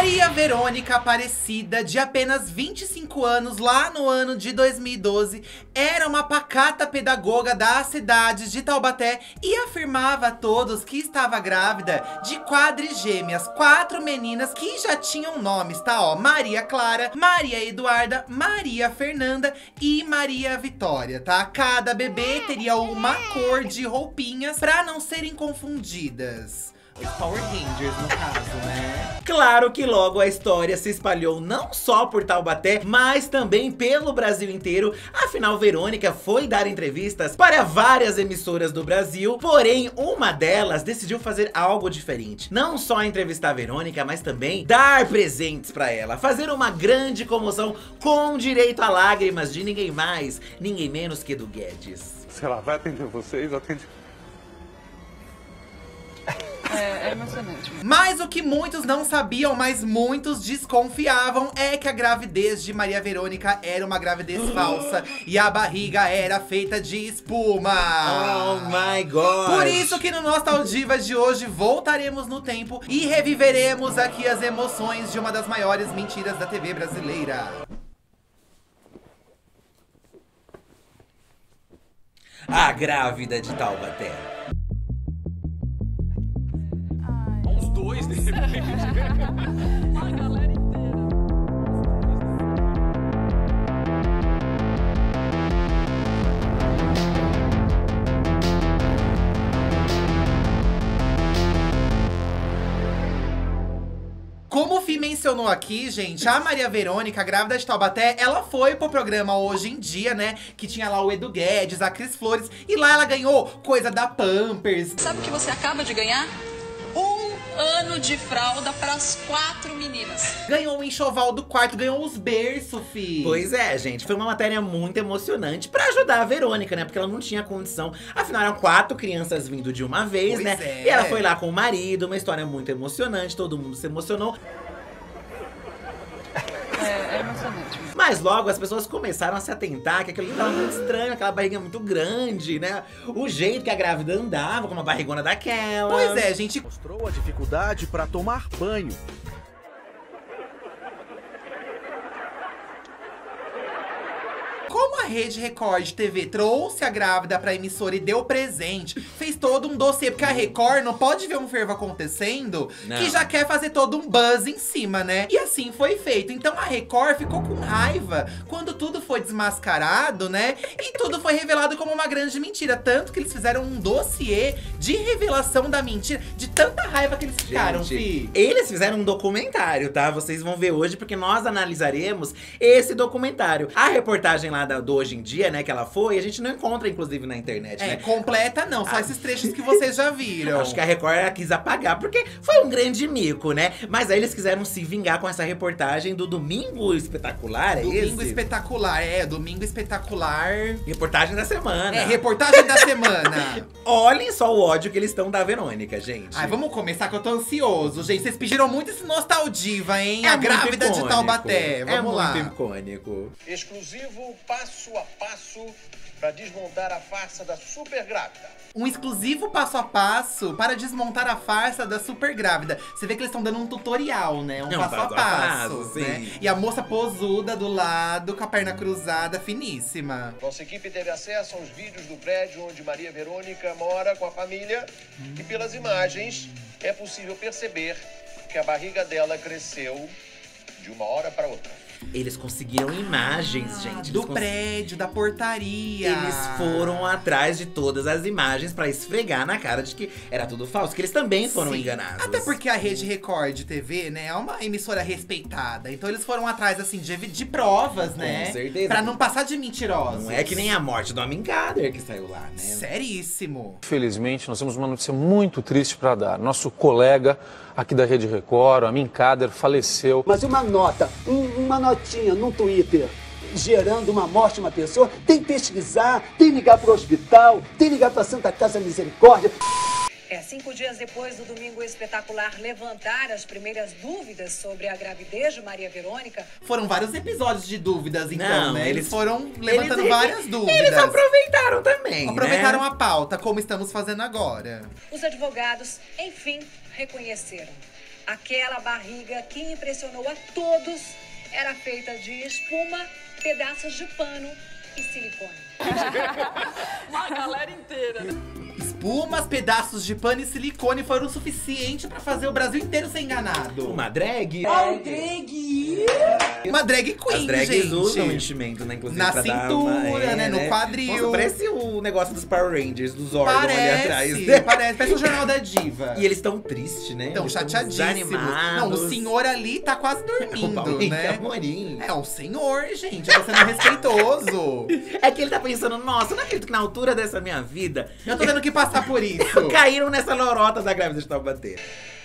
Maria Verônica Aparecida, de apenas 25 anos, lá no ano de 2012, era uma pacata pedagoga da cidade de Taubaté e afirmava a todos que estava grávida de quadrigêmeas, 4 meninas que já tinham nomes, tá? Ó, Maria Clara, Maria Eduarda, Maria Fernanda e Maria Vitória, tá? Cada bebê teria uma cor de roupinhas pra não serem confundidas. Os Power Rangers, no caso, né? Claro que logo a história se espalhou não só por Taubaté, mas também pelo Brasil inteiro. Afinal, Verônica foi dar entrevistas para várias emissoras do Brasil, porém uma delas decidiu fazer algo diferente. Não só entrevistar a Verônica, mas também dar presentes pra ela, fazer uma grande comoção com direito a lágrimas de ninguém mais, ninguém menos que do Guedes. Se ela vai atender vocês, atende. É emocionante. Mas o que muitos não sabiam, mas muitos desconfiavam, é que a gravidez de Maria Verônica era uma gravidez falsa e a barriga era feita de espuma. Oh my God! Por isso que no Nostalgivas de hoje voltaremos no tempo e reviveremos aqui as emoções de uma das maiores mentiras da TV brasileira. A grávida de Taubaté. Os dois, de repente. A galera inteira. Como o Fih mencionou aqui, gente, a Maria Verônica, grávida de Taubaté, ela foi pro programa Hoje em Dia, né? Que tinha lá o Edu Guedes, a Cris Flores. E lá ela ganhou coisa da Pampers. Sabe o que você acaba de ganhar? 1 ano de fralda para as 4 meninas. Ganhou o enxoval do quarto, ganhou os berços, Fih. Pois é, gente, foi uma matéria muito emocionante pra ajudar a Verônica, né? Porque ela não tinha condição. Afinal, eram 4 crianças vindo de uma vez, Pois né? é. E ela foi lá com o marido, uma história muito emocionante, todo mundo se emocionou. É emocionante. Mas logo as pessoas começaram a se atentar que aquilo tava muito estranho, aquela barriga muito grande, né? O jeito que a grávida andava, com uma barrigona daquela. Pois é, gente. Mostrou a dificuldade para tomar banho. Como a Rede Record TV trouxe a grávida pra emissora e deu presente, fez todo um dossiê, porque a Record não pode ver um fervo acontecendo Não. que já quer fazer todo um buzz em cima, né? E assim foi feito. Então a Record ficou com raiva quando tudo foi desmascarado, né? E tudo foi revelado como uma grande mentira. Tanto que eles fizeram um dossiê de revelação da mentira, de tanta raiva que eles ficaram, Fih. Eles fizeram um documentário, tá? Vocês vão ver hoje, porque nós analisaremos esse documentário. A reportagem lá do Hoje em Dia, né, que ela foi, a gente não encontra, inclusive, na internet, É, né? completa não, só esses trechos que vocês já viram. Acho que a Record ela quis apagar, porque foi um grande mico, né? Mas aí eles quiseram se vingar com essa reportagem do Domingo Espetacular, é Domingo esse? Espetacular, Domingo Espetacular. Reportagem da semana. É, reportagem da semana. Olhem só o ódio que eles estão da Verônica, gente. Ai, vamos começar que eu tô ansioso, gente. Vocês pediram muito esse Nostaldiva, hein? É a muito grávida de icônico. Taubaté. Vamos lá. É muito icônico. Exclusivo passo a passo para desmontar a farsa da super grávida. Um exclusivo passo a passo para desmontar a farsa da super grávida. Você vê que eles estão dando um tutorial, né? Um passo a passo, né? sim. E a moça posuda do lado, com a perna cruzada, finíssima. Nossa equipe teve acesso aos vídeos do prédio onde Maria Verônica mora com a família. E pelas imagens é possível perceber que a barriga dela cresceu de uma hora para outra. Eles conseguiram imagens, gente. Do Eles prédio, da portaria. Eles foram atrás de todas as imagens pra esfregar na cara de que era tudo falso, que eles também foram Sim. enganados. Até porque a Rede Record TV, né, é uma emissora respeitada. Então eles foram atrás, assim, de provas, né? Com certeza. Pra não passar de mentirosos. Não é que nem a morte do Amincader que saiu lá, né? Seríssimo. Infelizmente, nós temos uma notícia muito triste para dar. Nosso colega aqui da Rede Record, o Amin Kader, faleceu. Mas uma nota, uma notinha no Twitter, gerando uma morte de uma pessoa, tem que pesquisar, tem que ligar para o hospital, tem que ligar para a Santa Casa Misericórdia. 5 dias depois do Domingo Espetacular levantar as primeiras dúvidas sobre a gravidez de Maria Verônica. Foram vários episódios de dúvidas, então, Não, né? Eles foram levantando eles- várias dúvidas. Eles aproveitaram também, Aproveitaram né? a pauta, como estamos fazendo agora. Os advogados, enfim, reconheceram. Aquela barriga que impressionou a todos era feita de espuma, pedaços de pano e silicone. Uma galera inteira. Espumas, pedaços de pano e silicone foram o suficiente pra fazer o Brasil inteiro ser enganado. Uma drag. Uma drag queen, As drags gente. usam enchimento, né? Inclusive, Na pra dar cintura, né? No quadril. Nossa, parece o negócio dos Power Rangers, dos órgãos ali atrás. Parece o Jornal da Diva. E eles estão tristes, né? Estão Eles chateadíssimos. desanimados. Não, o senhor ali tá quase dormindo, né? Amorim. É um senhor, gente. Tá sendo respeitoso. É que ele tá pensando, nossa, eu não acredito que na altura dessa minha vida Eu tô tendo que passar por isso. caíram nessa lorota da grávida de Taubaté.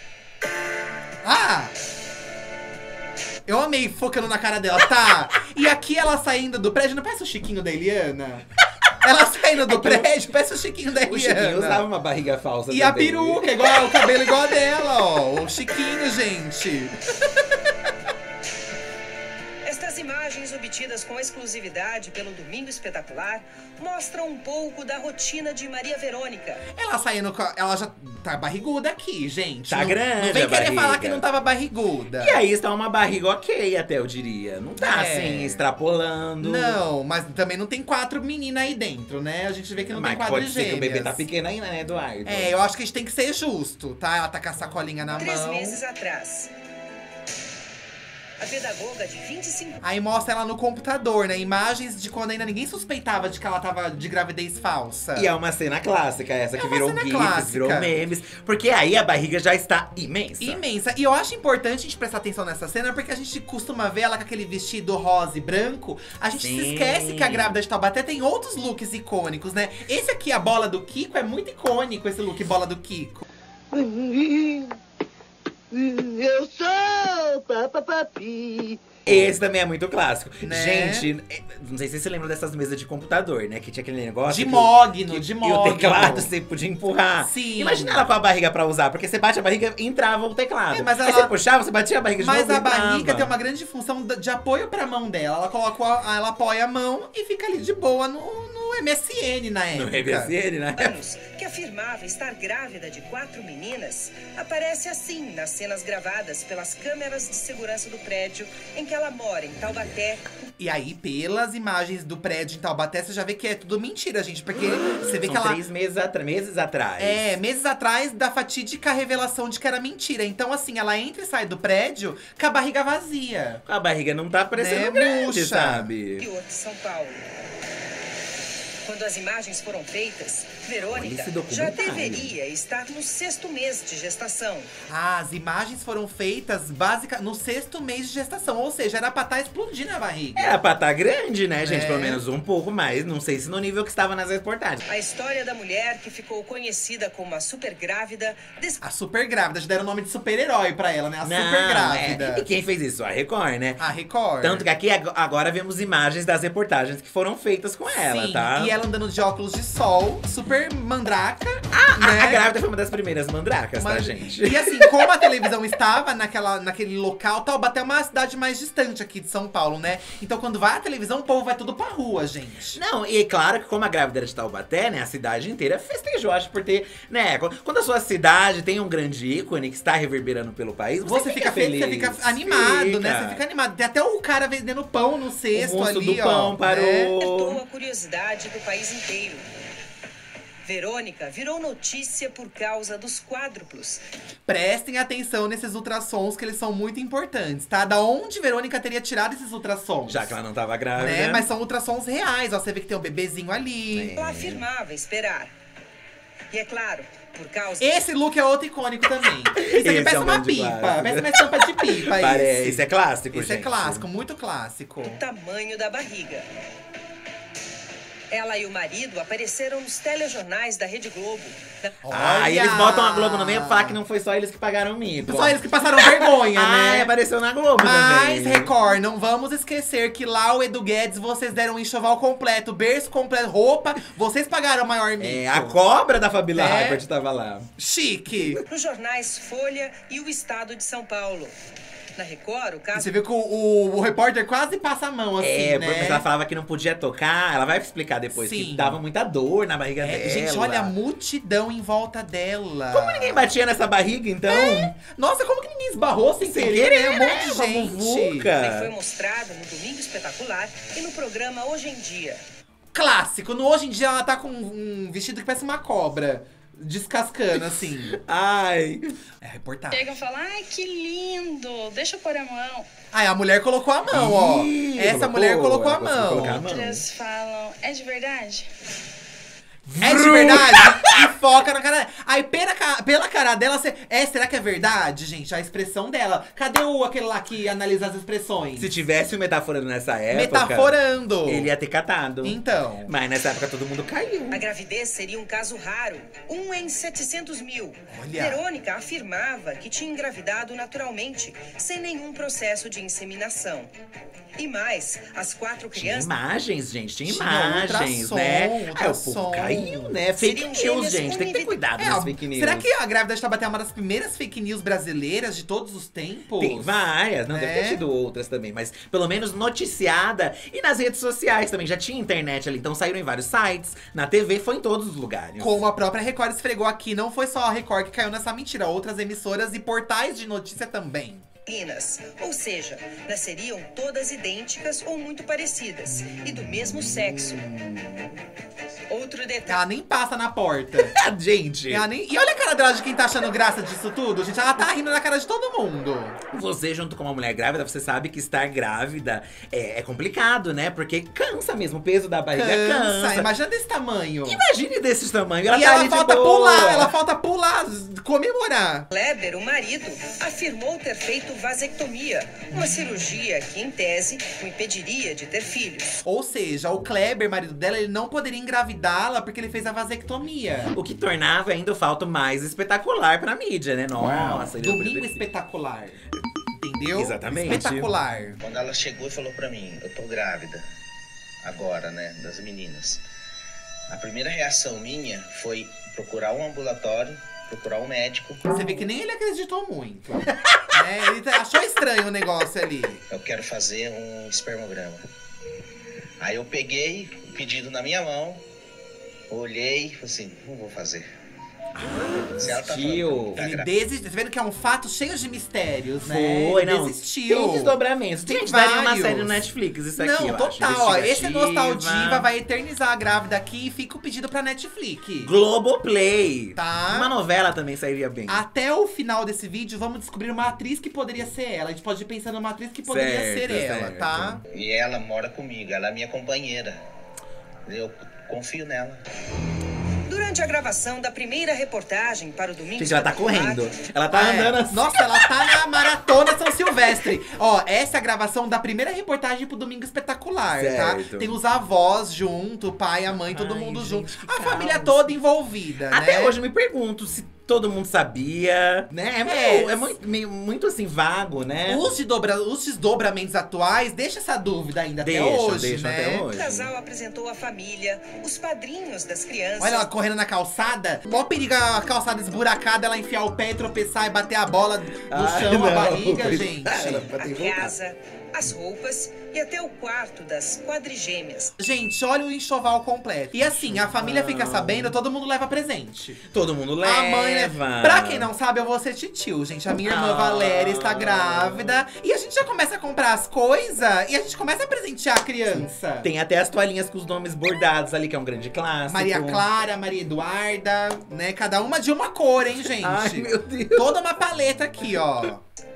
Ah! Eu amei focando na cara dela, tá? E aqui ela saindo do prédio, não parece o Chiquinho da Eliana? Ela saindo do prédio, parece o Chiquinho da Eliana. O Chiquinho usava uma barriga falsa E também. a peruca, igual, o cabelo igual a dela, ó. O Chiquinho, gente. Estas imagens obtidas com exclusividade pelo Domingo Espetacular mostram um pouco da rotina de Maria Verônica. Ela saindo com. Ela já tá barriguda aqui, gente. Tá não, grande Não vem a querer barriga. falar que não tava barriguda. E aí está uma barriga ok, até eu diria. Não tá É. assim, extrapolando. Não, mas também não tem 4 meninas aí dentro, né? A gente vê que não Mas tem pode quadrigêmeas. ser que o bebê tá pequeno ainda, né, Eduardo? É, eu acho que a gente tem que ser justo, tá? Ela tá com a sacolinha na 3 mão. meses atrás. A pedagoga de 25 Aí mostra ela no computador, né? Imagens de quando ainda ninguém suspeitava de que ela tava de gravidez falsa. E é uma cena clássica essa, que uma virou cena gifs, clássica. virou memes. Porque aí a barriga já está imensa. Imensa. E eu acho importante a gente prestar atenção nessa cena, porque a gente costuma ver ela com aquele vestido rosa e branco. A gente Sim. se esquece que a grávida de Taubaté tem outros looks icônicos, né? Esse aqui, a bola do Kiko, é muito icônico, esse look bola do Kiko. Eu sou papapapi. Esse também é muito clássico. Né? Gente, não sei se vocês lembram dessas mesas de computador, né? Que tinha aquele negócio. De que mogno, que- de E o mogno. teclado você podia empurrar. Sim. Imagina ela com a barriga pra usar, porque você bate a barriga e entrava o teclado. É, mas Aí ela- você puxava, você batia a barriga de Mas novo e a barriga entrava. tem uma grande função de apoio pra mão dela. Ela coloca, ela apoia a mão e fica ali de boa no MSN na época. No MSN, né? anos, que afirmava estar grávida de 4 meninas, aparece assim nas cenas gravadas pelas câmeras de segurança do prédio em que ela mora, em Taubaté. E aí, pelas imagens do prédio em Taubaté, você já vê que é tudo mentira, gente. Porque você vê São que ela. 3 meses atrás. É, meses atrás da fatídica revelação de que era mentira. Então, assim, ela entra e sai do prédio com a barriga vazia. A barriga não tá parecendo Né, grande, murcha. sabe? interior de São Paulo. Quando as imagens foram feitas, Olha Verônica esse já documentário. deveria estar no 6º mês de gestação. As imagens foram feitas no 6º mês de gestação. Ou seja, era pra estar explodindo a barriga. Era pra tá grande, né, gente? É. Pelo menos um pouco mais. Não sei se no nível que estava nas reportagens. A história da mulher que ficou conhecida como a super grávida A super grávida. Já deram o nome de super-herói pra ela, né? A Não, super grávida. é. E quem fez isso? A Record, né? A Record. Tanto que aqui agora vemos imagens das reportagens que foram feitas com ela, Sim, tá? e ela andando de óculos de sol, super mandraca, A né? grávida foi uma das primeiras mandracas, tá, Mas- gente? E assim, como a televisão estava naquele local, Taubaté é uma cidade mais distante aqui de São Paulo, né? Então quando vai a televisão, o povo vai tudo pra rua, gente. Não, e claro que como a grávida era de Taubaté, né, a cidade inteira festejou, acho, por ter, né, quando a sua cidade tem um grande ícone que está reverberando pelo país, Você fica feliz, você fica animado, né? Você fica animado. Tem até o cara vendendo pão no cesto O moço ali, do pão ó. parou. né? despertou a curiosidade do país inteiro. Verônica virou notícia por causa dos quádruplos. Prestem atenção nesses ultrassons, que eles são muito importantes, tá? Da onde Verônica teria tirado esses ultrassons? Já que ela não tava grávida. Né? Mas são ultrassons reais, ó. Você vê que tem um bebezinho ali. Ela afirmava esperar. E é claro, por causa Esse look é outro icônico também. Isso aqui Esse parece é um uma grande pipa. clássico. Parece uma estampa de pipa, Parece, esse. esse é clássico, Esse é gente. clássico, muito clássico. do tamanho da barriga. Ela e o marido apareceram nos telejornais da Rede Globo. Ah, e Olha! eles botam a Globo no meio pra falar que não foi só eles que pagaram o mico. Só eles que passaram vergonha, Ah, né? apareceu na Globo Mas, também. Record, não vamos esquecer que lá o Edu Guedes, vocês deram um enxoval completo, berço completo, roupa, vocês pagaram o maior mico. É, a cobra da Fabíola É. Hypert tava lá. Chique. Nos jornais Folha e o Estado de São Paulo. Na Record, o E caso você viu que o repórter quase passa a mão, assim, né? Mas ela falava que não podia tocar. Ela vai explicar depois Sim. que dava muita dor na barriga dela. Gente, olha a multidão em volta dela. Como ninguém batia nessa barriga, então? Nossa, como que ninguém esbarrou sem Sem querer, querer, né? Um monte de uma gente. muvuca. também foi mostrado no Domingo Espetacular e no programa Hoje em Dia. Clássico. No Hoje em Dia, ela tá com um vestido que parece uma cobra. Descascando, assim. Ai. É reportagem. Chegam e falam, ai, que lindo, deixa eu pôr a mão. Ai, a mulher colocou a mão, ó. Ih, Essa mulher colocou a ela conseguiu mão. colocar a mão. Outras falam, é de verdade? É de verdade? E foca na cara dela. Aí pela cara dela, você. Será que é verdade, gente? A expressão dela. Cadê aquele lá que analisa as expressões? Se tivesse o metaforando nessa época… Metaforando. Ele ia ter catado. Então. Mas nessa época todo mundo caiu. A gravidez seria um caso raro, 1 em 700 mil. Olha. Verônica afirmava que tinha engravidado naturalmente, sem nenhum processo de inseminação. E mais, as 4 Tinha crianças… imagens, gente. Tinha Tinha imagens, ultrassom, né? Aí o ultrassom. povo caiu, né? Fake Seriam news, gêmeas gente. Tem que ter cuidado É, nas fake news. será que a grávida de Taubaté é uma das primeiras fake news brasileiras de todos os tempos? Tem várias, não Né? deve ter tido outras também, mas pelo menos noticiada. E nas redes sociais também, já tinha internet ali, então saíram em vários sites, na TV, foi em todos os lugares. Como a própria Record esfregou aqui, não foi só a Record que caiu nessa mentira, outras emissoras e portais de notícia também. Ou seja, nasceriam todas idênticas ou muito parecidas, e do mesmo sexo. Outro detalhe… Ela nem passa na porta. Gente, Ela nem... E olha a cara dela de quem tá achando graça disso tudo, gente. Ela tá rindo na cara de todo mundo. você junto com uma mulher grávida, você sabe que estar grávida é complicado, né? Porque cansa mesmo, o peso da barriga cansa. Imagina desse tamanho. Imagine desse tamanho, ela E tá ela ali de falta boa. falta pular, comemorar. Kleber, o marido, afirmou ter feito vasectomia, uma cirurgia que, em tese, o impediria de ter filhos. Ou seja, o Kleber, marido dela, ele não poderia engravidá-la porque ele fez a vasectomia. O que tornava ainda o fato mais espetacular pra mídia, né? Nossa, ele Domingo espetacular. Entendeu? Exatamente. Espetacular. Quando ela chegou e falou pra mim, eu tô grávida, agora, né, das meninas. A primeira reação minha foi procurar um ambulatório, procurar um médico. Você vê que nem ele acreditou muito. Ele achou estranho o negócio ali. Eu quero fazer um espermograma. Aí eu peguei o pedido na minha mão, olhei e falei assim, não vou fazer. Se ela tá falando, tá Ele grávida. desistiu. Tá vendo que é um fato cheio de mistérios, né? Foi, Ele não. desistiu. Tem desdobramentos. Tem Gente, daria uma vários. série no Netflix, isso aqui, Não, eu total. acho. Ó, esse Investigativa. Nostaldiva vai eternizar a grávida aqui e fica o pedido pra Netflix. Globoplay. Tá. Uma novela também sairia bem. Até o final desse vídeo, vamos descobrir uma atriz que poderia ser ela. A gente pode ir pensando numa atriz que poderia ser ela, certo. tá? E ela mora comigo, ela é minha companheira. Eu confio nela. Durante a gravação da primeira reportagem para o Domingo Gente, ela tá Espetacular, correndo. Ela tá andando assim. Nossa, ela tá na Maratona São Silvestre. Ó, essa é a gravação da primeira reportagem pro Domingo Espetacular, Certo. tá? Tem os avós junto, o pai, a mãe, todo Ai, mundo gente, junto. que A caos. família toda envolvida, Até né? hoje eu me pergunto se todo mundo sabia, né? É muito assim, vago, né? Os desdobramentos atuais deixa essa dúvida ainda até hoje, né? o casal apresentou a família, os padrinhos das crianças. Olha ela correndo na calçada. Mó perigo a calçada esburacada, ela enfiar o pé e tropeçar e bater a bola no chão, a barriga, gente. A casa, as roupas e até o quarto das quadrigêmeas. Gente, olha o enxoval completo. E assim, a família fica sabendo, todo mundo leva presente. Todo mundo leva. A mãe leva. Pra quem não sabe, eu vou ser titio, gente. A minha irmã Valéria está grávida. E a gente já começa a comprar as coisas e a gente começa a presentear a criança. Tem até as toalhinhas com os nomes bordados ali, que é um grande clássico. Maria Clara, Maria Eduarda, né? Cada uma de uma cor, hein, gente? Ai, meu Deus. Toda uma paleta aqui, ó.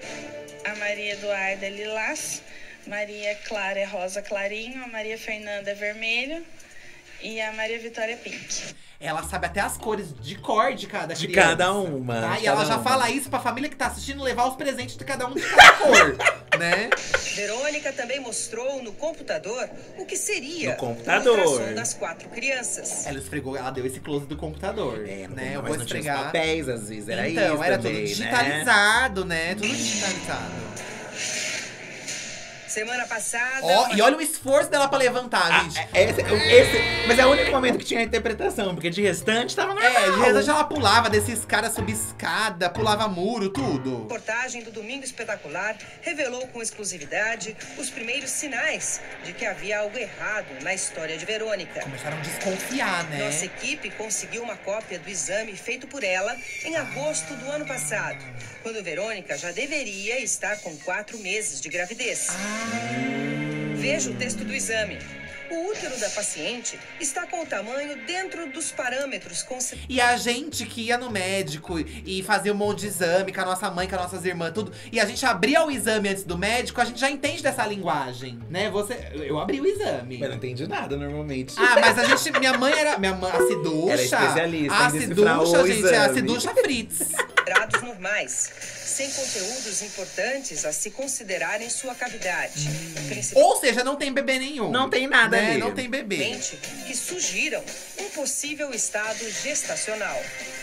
A Maria Eduarda é lilás, Maria Clara é rosa clarinho, a Maria Fernanda é vermelho e a Maria Vitória é pink. Ela sabe até as cores de cor de cada De criança. cada uma. Tá? de E ela cada já uma. fala isso pra família que tá assistindo, levar os presentes de cada um de cada cor, né? Verônica também mostrou no computador o que seria No computador. o ultrassom das 4 crianças. Ela esfregou, ela deu esse close do computador, né? Eu Mas vou não tinha os esfregar. papéis, às vezes, era Então, isso era também, tudo né? digitalizado, né? Tudo digitalizado. Semana passada. Ó, e olha o esforço dela pra levantar, gente. Mas é o único momento que tinha a interpretação, porque de restante tava normal. De restante ela pulava, descia escada, subia escada, pulava muro, tudo. A reportagem do Domingo Espetacular revelou com exclusividade os primeiros sinais de que havia algo errado na história de Verônica. Começaram a desconfiar, né? Nossa equipe conseguiu uma cópia do exame feito por ela em agosto do ano passado, quando Verônica já deveria estar com 4 meses de gravidez. Veja o texto do exame. O útero da paciente está com o tamanho dentro dos parâmetros E a gente que ia no médico e fazia um monte de exame com a nossa mãe, com as nossas irmãs, tudo. E a gente abria o exame antes do médico, a gente já entende dessa linguagem, né? Eu abri o exame. Mas não entendi nada, normalmente. Mas a gente, minha mãe, a Ciducha. Era especialista A em decifrar o Ciducha, gente, é a exame. Ciducha Fritz. Dados normais, sem conteúdos importantes a se considerar em sua cavidade. Ou seja, não tem bebê nenhum. Não tem nada ali. Não tem bebê. Que sugiram um possível estado gestacional.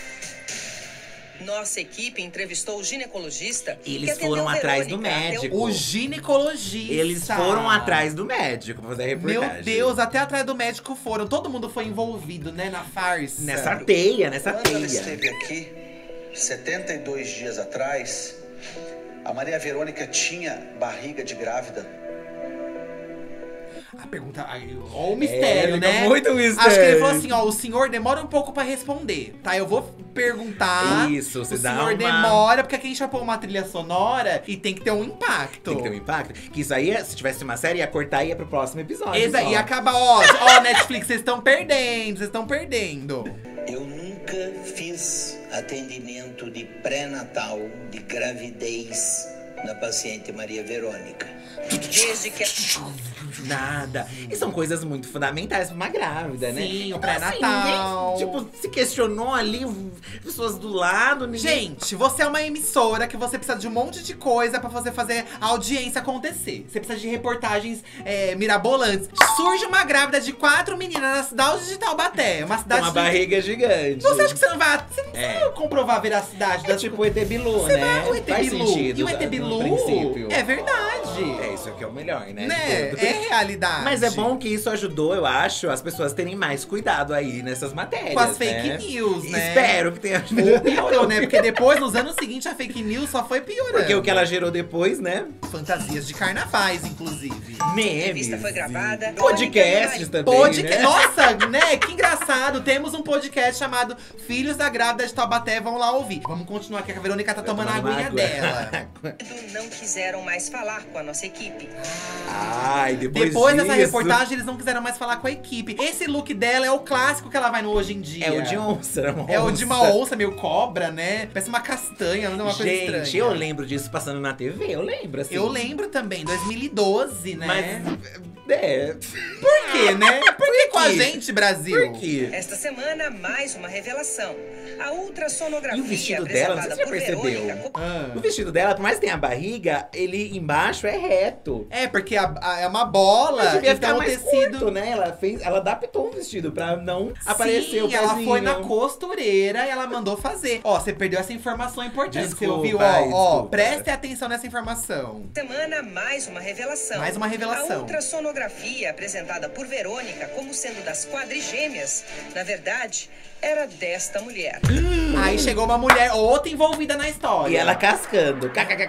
Nossa equipe entrevistou o ginecologista. Eles foram atrás do médico. O ginecologista. Eles foram atrás do médico pra fazer a reportagem. Meu Deus, até atrás do médico foram. Todo mundo foi envolvido, né, na farsa. Nessa teia. Quando ela esteve aqui, 72 dias atrás, a Maria Verônica tinha barriga de grávida? A pergunta, ó o mistério, né? Muito mistério. Acho que ele falou assim, ó, o senhor demora um pouco pra responder, tá? Eu vou perguntar. Isso, você dá O senhor demora, porque aqui a gente vai pôr uma trilha sonora e tem que ter um impacto. Tem que ter um impacto. Que isso aí, se tivesse uma série, ia cortar e ia pro próximo episódio. Exato, e acaba, ó, Netflix, vocês estão perdendo. Eu nunca fiz atendimento de pré-natal, de gravidez na paciente Maria Verônica. Desde que... Nada. E são coisas muito fundamentais pra uma grávida, né? Sim, o pré-natal. Assim, tipo, se questionou ali, pessoas do lado. Gente, você é uma emissora que você precisa de um monte de coisa pra você fazer a audiência acontecer. Você precisa de reportagens mirabolantes. Surge uma grávida de 4 meninas na cidade de Taubaté. Uma cidade com uma barriga gigante. Você acha que você não vai comprovar a veracidade da tipo o ET Bilu, né? O ET Bilu. E o ET Bilu é verdade. É, isso aqui é o melhor, né? É realidade. Mas é bom que isso ajudou, eu acho, as pessoas terem mais cuidado aí nessas matérias. Com as fake news, né? Espero que tenha ajudado. Ou piorou, né? Porque depois, nos anos seguintes, a fake news só foi piorando. Porque o que ela gerou depois, né? Fantasias de carnavais, inclusive. A entrevista foi gravada. Podcasts também, né? Nossa, né? Que engraçado. Temos um podcast chamado Filhos da Grávida de Taubaté. Vão lá ouvir. Vamos continuar aqui, que a Verônica tá tomando a aguinha dela. Não quiseram mais falar com a nossa equipe. Ai, depois dessa reportagem, eles não quiseram mais falar com a equipe. Esse look dela é o clássico que ela vai no Hoje em Dia. É o de onça, É o de uma onça, meio cobra, né? Parece uma castanha, não é uma coisa estranha. Gente, eu lembro disso passando na TV, eu lembro, assim. Eu lembro também, 2012, né? Mas, por quê, né? Por que com a gente, Brasil? Por quê? Esta semana, mais uma revelação. A ultrassonografia E o vestido dela, não sei se você já percebeu. O vestido dela, por mais que tenha a barriga, ele embaixo é reto. É, porque é uma bola. Devia então ficar mais tecido, curto, né? Ela adaptou o vestido pra não aparecer o pezinho. Ela foi na costureira e ela mandou fazer. Ó, você perdeu essa informação importante. Desculpa, você ouviu? Ó, preste atenção nessa informação. Semana, mais uma revelação. Mais uma revelação. A ultrassonografia apresentada por Verônica como sendo das quadrigêmeas, na verdade, era desta mulher. Aí chegou uma mulher, outra envolvida na história. E ela cascando.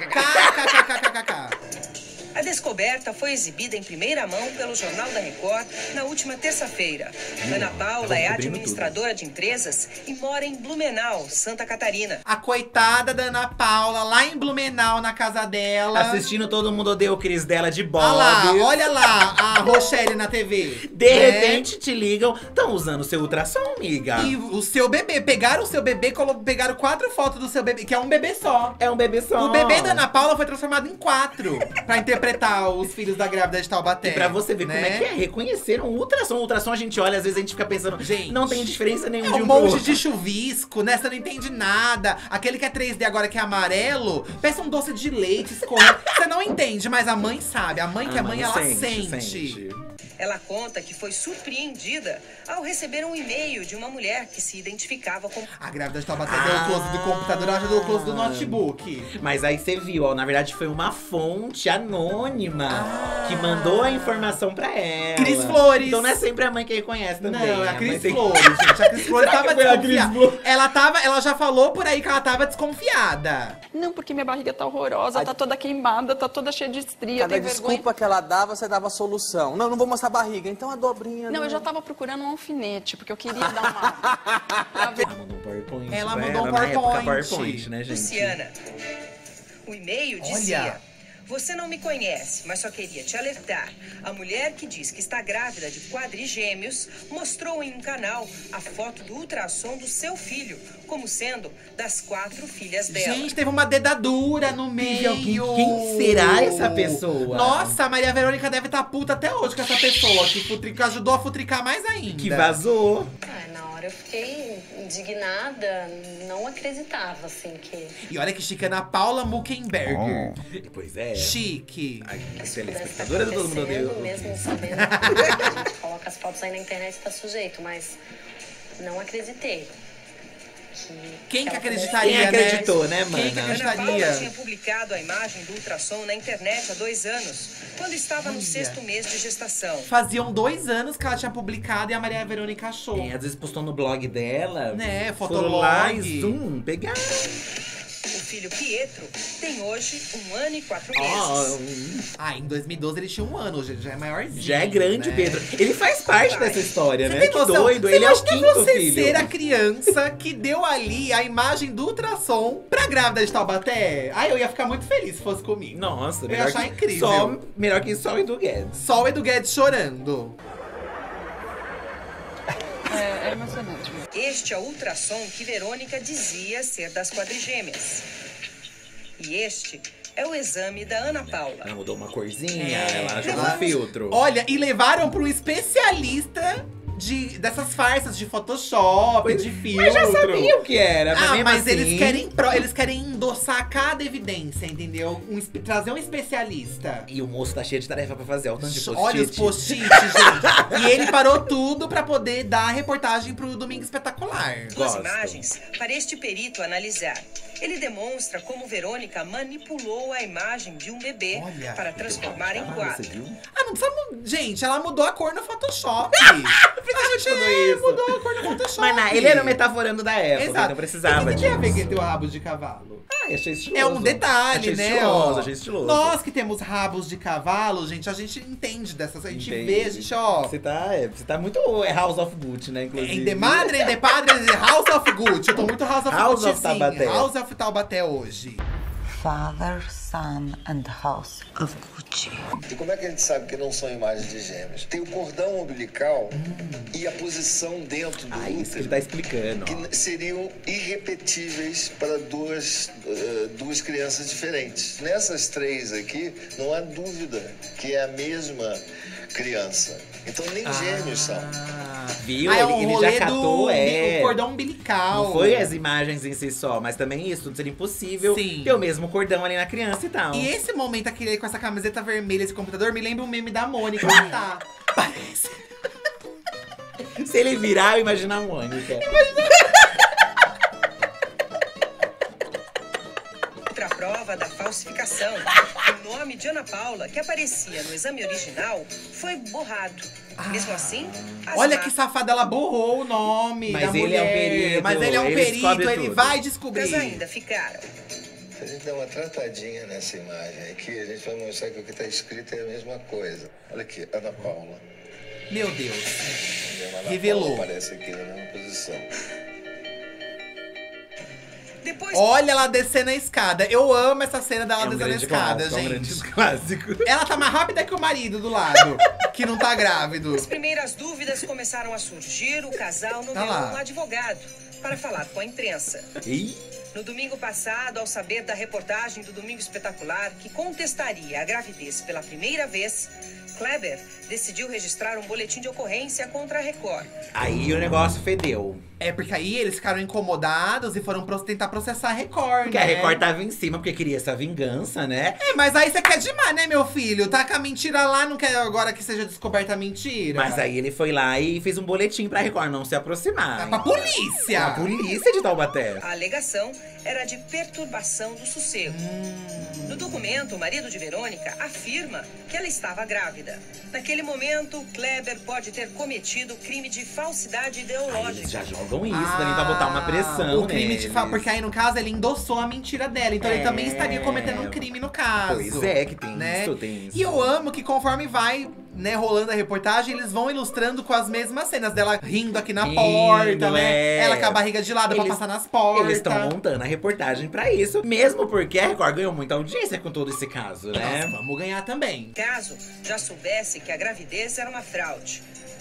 A descoberta foi exibida em primeira mão pelo Jornal da Record na última terça-feira. Ana Paula é administradora de empresas e mora em Blumenau, Santa Catarina. A coitada da Ana Paula, lá em Blumenau, na casa dela. Assistindo Todo Mundo Odeia o Cris dela de Bob. Olha lá, a Rochelle na TV. De repente te ligam, estão usando o seu ultrassom, amiga. E o seu bebê, pegaram o seu bebê, pegaram 4 fotos do seu bebê, que é um bebê só. É um bebê só. O bebê da Ana Paula foi transformado em 4, pra interpretar os filhos da grávida de Taubaté. E pra você ver, né, como é que é, reconheceram o ultrassom. O ultrassom a gente olha, às vezes a gente fica pensando, gente, não tem diferença nenhuma de um monte de chuvisco, né? Você não entende nada. Aquele que é 3D agora, que é amarelo, parece um doce de leite escorrendo. Você não entende, mas a mãe sabe. A mãe que é mãe, ela sente. Ela conta que foi surpreendida ao receber um e-mail de uma mulher que se identificava como… A grávida de Taubaté deu o close do computador, ela já deu o close do notebook. Mas aí você viu, ó, na verdade foi uma fonte anônima que mandou a informação pra ela. Cris Flores. Então não é sempre a mãe que reconhece também. Não, é a mãe Cris tem- Flores, gente. A Cris Flores Será que tava foi a Cris desconfiada. Ela já falou por aí que ela tava desconfiada. Não, porque minha barriga tá horrorosa, tá toda queimada, tá toda cheia de estria, Cada tem vergonha. desculpa que ela dava, você dava a solução. Não vou mostrar a barriga, então a dobrinha… Não, eu já tava procurando um alfinete, porque eu queria dar uma… Ela mandou um PowerPoint. Ela pra mandou um na época, PowerPoint. PowerPoint, né, gente? Luciana. O e-mail Olha. dizia: você não me conhece, mas só queria te alertar. A mulher que diz que está grávida de quadrigêmeos mostrou em um canal a foto do ultrassom do seu filho, como sendo das 4 filhas dela. Gente, teve uma dedadura no meio. Quem será essa pessoa? Nossa, a Maria Verônica deve estar puta até hoje com essa pessoa, que ajudou a futricar mais ainda. Que vazou. Na hora eu fiquei indignada, não acreditava, assim, que… E olha que chique, Ana Paula Muckenberger. Pois é. Chique. A telespectadora do Todo Mundo Odeia. Mesmo sabendo que a gente coloca as fotos aí na internet e tá sujeito, mas não acreditei. Quem que ela acreditaria, Quem acreditou, né, Quem que mana? Ana Paula acreditaria? tinha publicado a imagem do ultrassom na internet há 2 anos, quando estava no 6º mês de gestação. Faziam 2 anos que ela tinha publicado e a Maria Verônica achou. Às vezes postou no blog dela. Né, foram fotolog. lá e zoom, pegaram. O filho Pietro tem hoje 1 ano e 4 meses. Ah, em 2012 ele tinha 1 ano, já é maiorzinho. Já é grande, né? Pedro. Ele faz parte dessa história, Você né? tem Que noção? doido. Você Ele é o imagina 5º você filho. ser a criança que deu ali a imagem do ultrassom pra grávida de Taubaté? Ai, eu ia ficar muito feliz se fosse comigo. Nossa, Eu ia melhor achar que incrível. melhor que só o Edu Guedes. Só o Edu Guedes chorando. É emocionante. Este é o ultrassom que Verônica dizia ser das quadrigêmeas. E este é o exame da Ana Paula. Ela mudou uma corzinha, É. ela jogou um filtro. Olha, e levaram para um especialista dessas farsas de Photoshop, de filtro. Mas já sabia o que era, mas mesmo mas assim… eles querem endossar cada evidência, entendeu? Trazer um especialista. E o moço tá cheio de tarefa pra fazer, olha o tanto de post-it. Olha os post-it, gente. E ele parou tudo pra poder dar a reportagem pro Domingo Espetacular. Duas imagens para este perito analisar. Ele demonstra como Verônica manipulou a imagem de um bebê para transformar em quadro. Ah, não precisa… Gente, ela mudou a cor no Photoshop. A gente mudou a cor no Photoshop. Mas não, ele era o metaforando da época, Exato. então precisava O que tem a ver disso. que ter o rabo de cavalo? Ah, achei estiloso. É um detalhe, achei né? Estiloso, ó. achei estiloso. Nós que temos rabos de cavalo, gente, a gente entende dessas. A gente vê, a gente, ó. Você tá muito House of Gucci, né, inclusive. Em The Madre, em The Padre, House of Gucci. Eu tô muito House of House Gucci, of sim. Taubaté. House of Taubaté hoje. Father, Son and House of Gucci. E como é que a gente sabe que não são imagens de gêmeos? Tem o cordão umbilical e a posição dentro do útero. Isso que ele tá explicando. Que seriam irrepetíveis para duas crianças diferentes. Nessas 3 aqui, não há dúvida que é a mesma criança. Então nem gêmeos são. Viu? Ah, é ele rolê já catou, o cordão umbilical. Não foi as imagens em si só, mas também isso, tudo seria impossível ter o mesmo cordão ali na criança e tal. E esse momento aqui ele com essa camiseta vermelha, esse computador, me lembra um meme da Mônica. Tá. Parece. Se ele virar, eu imagino a Mônica. Outra prova da falsificação. O nome de Ana Paula, que aparecia no exame original, foi borrado. Mesmo assim, as Olha que safada, ela borrou o nome Mas da ele mulher. é um perito, Mas ele é um ele perito, descobre ele tudo. vai descobrir. Mas ainda ficaram. Se a gente der uma tratadinha nessa imagem aqui, a gente vai mostrar que o que está escrito é a mesma coisa. Olha aqui, Ana Paula. Meu Deus. Ana Revelou. Paula aparece aqui na mesma posição. Olha ela descendo a escada. Eu amo essa cena dela descendo a grande escada, clássico, é um gente. grande clássico. Ela tá mais rápida que o marido do lado, que não tá grávido. As primeiras dúvidas começaram a surgir. O casal nomeou lá. um advogado para falar com a imprensa. No domingo passado, ao saber da reportagem do Domingo Espetacular, que contestaria a gravidez pela primeira vez, Kleber decidiu registrar um boletim de ocorrência contra a Record. Aí o negócio fedeu. É, porque aí eles ficaram incomodados e foram tentar processar a Record, Porque né? a Record tava em cima, porque queria essa vingança, né? É, mas aí você quer demais, né, meu filho? Taca a mentira lá, não quer agora que seja descoberta a mentira. Mas aí ele foi lá e fez um boletim pra Record não se aproximar. Pra polícia! A polícia de Taubaté. A alegação era de perturbação do sossego. No documento, o marido de Verônica afirma que ela estava grávida. Naquele momento, Kleber pode ter cometido crime de falsidade ideológica. Eles já jogam isso também pra botar uma pressão. O crime de porque aí, no caso, ele endossou a mentira dela. Então ele também estaria cometendo um crime no caso. Pois é, que tem né? isso, tem isso. E eu amo que conforme vai, né, rolando a reportagem, eles vão ilustrando com as mesmas cenas dela rindo aqui na porta, né? Ela com a barriga de lado pra passar nas portas. Eles estão montando a reportagem pra isso. Mesmo porque a Record ganhou muita audiência com todo esse caso, né? Nossa, vamos ganhar também. Caso já soubesse que a gravidez era uma fraude.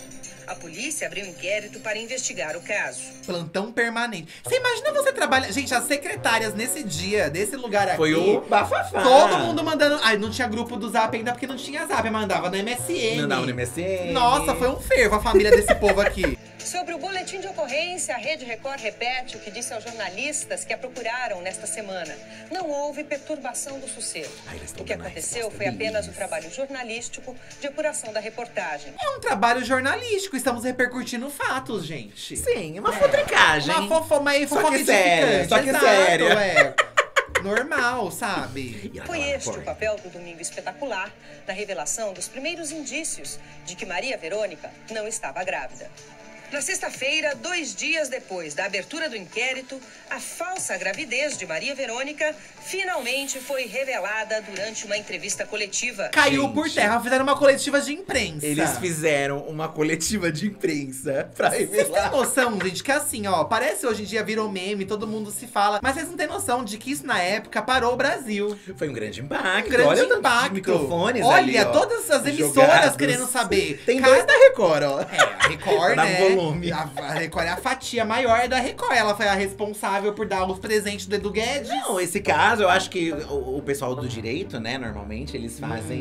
A polícia abriu um inquérito para investigar o caso. Plantão permanente. Você imagina você trabalha… Gente, as secretárias nesse dia, desse lugar aqui… Foi o bafafá. Todo mundo mandando… Ai, não tinha grupo do Zap ainda porque não tinha Zap. Mandava no MSN. Mandava no MSN. Nossa, foi um fervo a família desse povo aqui. Sobre o boletim de ocorrência, a Rede Record repete o que disse aos jornalistas que a procuraram nesta semana. Não houve perturbação do sossego. O que aconteceu foi apenas o trabalho jornalístico de apuração da reportagem. É um trabalho jornalístico, estamos repercutindo fatos, gente. Sim, uma fotricagem. Uma fofoca Só que séria, só que séria. É. Normal, sabe? Foi este o papel do Domingo Espetacular na revelação dos primeiros indícios de que Maria Verônica não estava grávida. Na sexta-feira, 2 dias depois da abertura do inquérito, a falsa gravidez de Maria Verônica finalmente foi revelada durante uma entrevista coletiva. Caiu por terra, fizeram uma coletiva de imprensa. Eles fizeram uma coletiva de imprensa pra revelar. Vocês têm noção, gente, que assim, ó, parece hoje em dia virou meme, todo mundo se fala, mas vocês não têm noção de que isso na época parou o Brasil. Foi um grande impacto. Um grande Olha impacto. de microfones Olha, ali, ó, todas as emissoras jogados. querendo saber. Tem dois da Record, ó. É, a Record, Dá né? volume. A Record é a fatia maior da Record. Ela foi a responsável por dar os presentes do Edu Guedes. Não, esse caso, eu acho que o pessoal do direito, né, normalmente, eles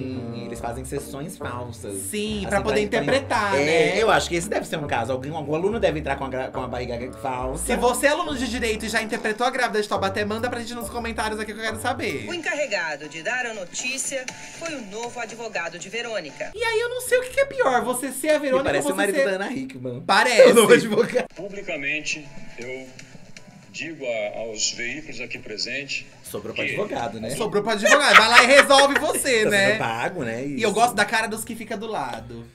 fazem sessões falsas. Sim, assim, pra poder interpretar, né? Eu acho que esse deve ser um caso. Algum aluno deve entrar com a barriga falsa. Se você é aluno de direito e já interpretou a grávida de Taubaté, manda pra gente nos comentários aqui que eu quero saber. O encarregado de dar a notícia foi o novo advogado de Verônica. E aí eu não sei o que é pior, você ser a Verônica parece ou você o marido ser… da Ana Hickman. Parece. O novo advogado. Publicamente, eu digo aos veículos aqui presentes… Sobrou pra advogado, né? Sobrou pra advogado. Vai lá e resolve você, Tá né? sendo pago, né? E eu gosto da cara dos que fica do lado.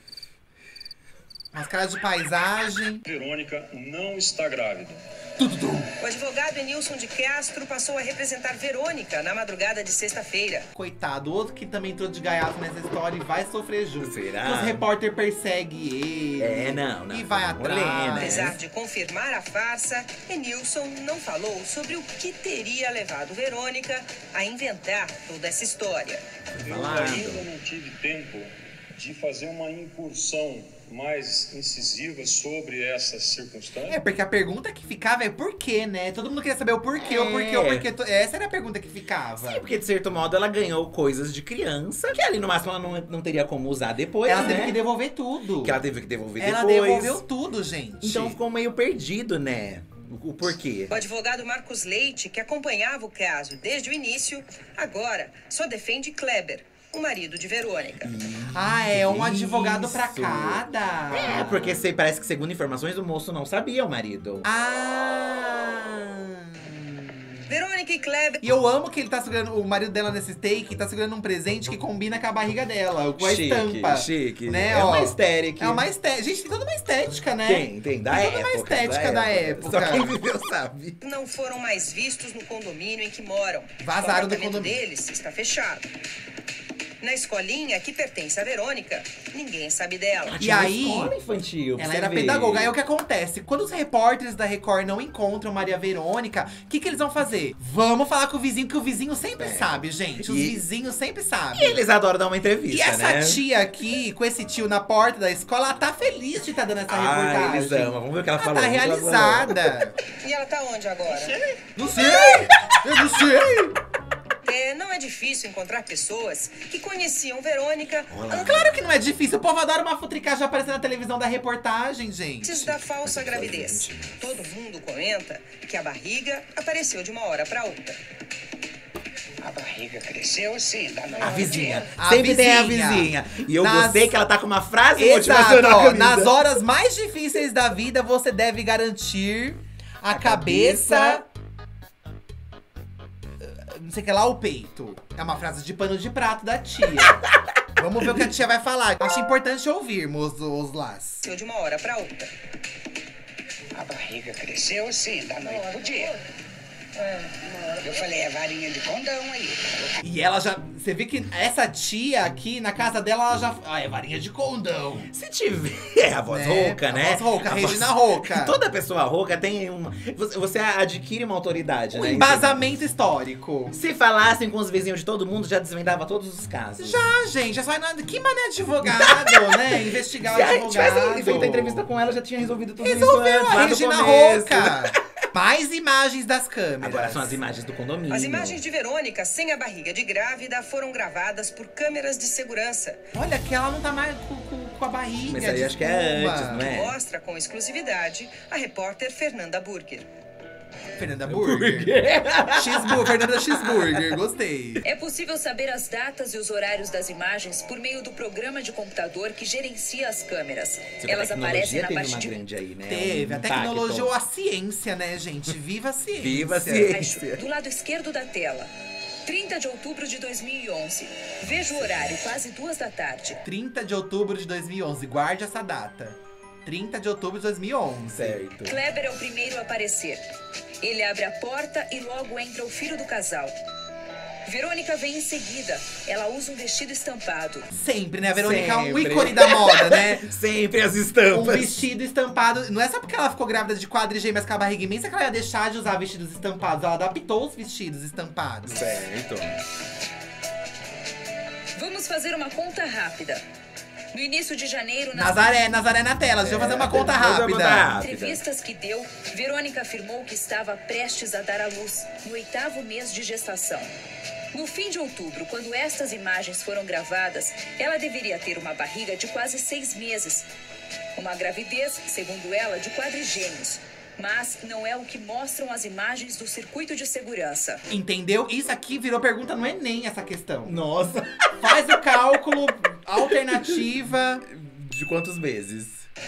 As caras de paisagem. Verônica não está grávida. O advogado Enilson de Castro passou a representar Verônica na madrugada de sexta-feira. Coitado, outro que também entrou de gaiato nessa história e vai sofrer junto. Será? Os repórter perseguem ele. Não. E vai atrás. Apesar de confirmar a farsa, Enilson não falou sobre o que teria levado Verônica a inventar toda essa história. Eu ainda não tive tempo de fazer uma incursão mais incisiva sobre essas circunstâncias. É, porque a pergunta que ficava é por quê, né? Todo mundo queria saber o porquê, o porquê. Essa era a pergunta que ficava. Sim, porque de certo modo ela ganhou coisas de criança, que ali no máximo ela não teria como usar depois, Ela né? teve que devolver tudo. Que ela teve que devolver Ela depois. devolveu tudo, gente. Então ficou meio perdido, né? O porquê. O advogado Marcos Leite, que acompanhava o caso desde o início, agora só defende Kleber, o marido de Verônica. Ah, é um advogado pra cada. É, porque parece que, segundo informações, o moço não sabia o marido. Verônica e Kleber… E eu amo que ele tá segurando, o marido dela nesse take, tá segurando um presente que combina com a barriga dela, com a estampa. Chique. Né? É uma estética. É uma estética. Gente, tem toda uma estética, né? Tem, da tem época. toda uma estética da época. Só quem viveu sabe. Não foram mais vistos no condomínio em que moram. Vazaram do condomínio. O apartamento deles está fechado. Na escolinha que pertence a Verônica, ninguém sabe dela. E aí, escola infantil, ela era pedagoga. Aí o que acontece? Quando os repórteres da Record não encontram Maria Verônica, o que eles vão fazer? Vamos falar com o vizinho, que o vizinho sempre sabe, gente. Os vizinhos sempre sabem. E eles adoram dar uma entrevista, E essa né? tia aqui, com esse tio na porta da escola, ela tá feliz de estar dando essa reportagem. Eles amam. Vamos ver o que ela falou. Ela tá realizada. E ela tá onde agora? Não sei! Eu não sei! Taubaté, não é difícil encontrar pessoas que conheciam Verônica Claro que não é difícil. O povo adora uma futricagem aparecendo na televisão da reportagem, gente. antes da falsa gravidez. Todo mundo comenta que a barriga apareceu de uma hora para outra. A barriga cresceu, sim, da noite. A vizinha. A Sempre tem a vizinha. vizinha. E eu Nas- gostei que ela tá com uma frase Exato, motivacional. ó, Camila. nas horas mais difíceis da vida, você deve garantir a cabeça. Não sei o que lá, o peito. É uma frase de pano de prato da tia. Vamos ver o que a tia vai falar. Acho importante ouvirmos os Las. De uma hora para outra. A barriga cresceu, sim, da noite pro dia. Eu falei, é varinha de condão aí. E ela já. Você vê que essa tia aqui, na casa dela, ela já. Ah, é varinha de condão. Se tiver a voz rouca, né? A voz rouca, A Regina voz- Rouca. Toda pessoa rouca tem uma. Você adquire uma autoridade, Um né? embasamento histórico. Se falassem com os vizinhos de todo mundo, já desvendava todos os casos. Já, gente. É só que mané advogado, né? Investigar Se o a gente tivesse advogado. feito a entrevista com ela, já tinha resolvido tudo Resolveu isso antes, a lá do Regina começo. Rouca. Mais imagens das câmeras. Agora são as imagens do condomínio. As imagens de Verônica sem a barriga de grávida foram gravadas por câmeras de segurança. Olha que ela não tá mais com a barriga. Mas aí acho que é desculpa. antes, não é? Mostra com exclusividade a repórter Fernanda Burger. Fernanda Burger. Fernanda Cheeseburger, gostei. É possível saber as datas e os horários das imagens por meio do programa de computador que gerencia as câmeras. Elas aparecem na teve parte uma de grande aí, né? Teve, Um a tecnologia ou impacto. a ciência, né, gente? Viva a ciência. Viva a baixo, ciência. do lado esquerdo da tela. 30 de outubro de 2011. Veja o horário, quase 2 da tarde. 30 de outubro de 2011, guarde essa data. 30 de outubro de 2011. Certo. Kleber é o primeiro a aparecer. Ele abre a porta e logo entra o filho do casal. Verônica vem em seguida. Ela usa um vestido estampado. Sempre, né? A Verônica é um Sempre. ícone da moda, né? Sempre as Um estampas. vestido estampado. Não é só porque ela ficou grávida de quadrigêmeas com a barriga imensa que ela ia deixar de usar vestidos estampados. Ela adaptou os vestidos estampados. Certo. Vamos fazer uma conta rápida. No início de janeiro, Nazaré na tela. Deixa eu fazer uma conta vamos fazer uma conta rápida. rápida. entrevistas que deu, Verônica afirmou que estava prestes a dar à luz, no 8º mês de gestação. No fim de outubro, quando estas imagens foram gravadas, ela deveria ter uma barriga de quase 6 meses. Uma gravidez, segundo ela, de quadrigêmeos. Mas não é o que mostram as imagens do circuito de segurança. Entendeu? Isso aqui virou pergunta no Enem, essa questão. Nossa. Faz o cálculo, alternativa. De quantos meses?